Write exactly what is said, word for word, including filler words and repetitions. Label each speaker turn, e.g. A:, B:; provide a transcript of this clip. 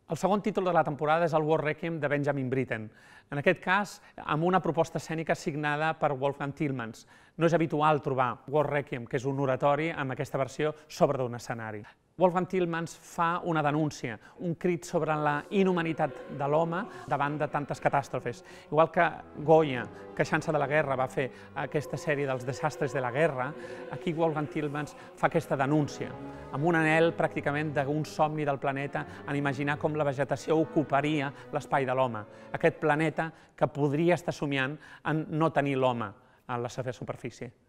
A: El segon títol de la temporada és el War Requiem de Benjamin Britten, en aquest cas amb una proposta escènica signada per Wolfgang Tillmans. No és habitual trobar War Requiem, que és un oratori, amb aquesta versió sobre d'un escenari. Wolfgang Tillmans fa una denúncia, un crit sobre la inhumanitat de l'home davant de tantes catàstrofes. Igual que Goya, queixant-se de la guerra, va fer aquesta sèrie dels desastres de la guerra, aquí Wolfgang Tillmans fa aquesta denúncia, amb un anhel pràcticament d'un somni del planeta en imaginar com la vegetació ocuparia l'espai de l'home, aquest planeta que podria estar somiant en no tenir l'home a la seva superfície.